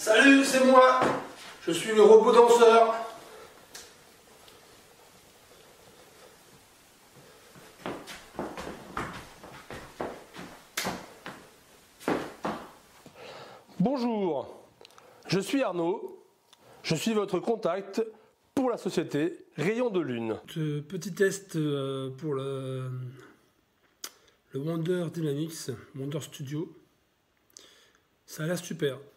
Salut, c'est moi. Je suis le robot danseur. Bonjour, je suis Arnaud. Je suis votre contact pour la société Rayon de Lune. Petit test pour le Wonder Dynamics, Wonder Studio. Ça a l'air super.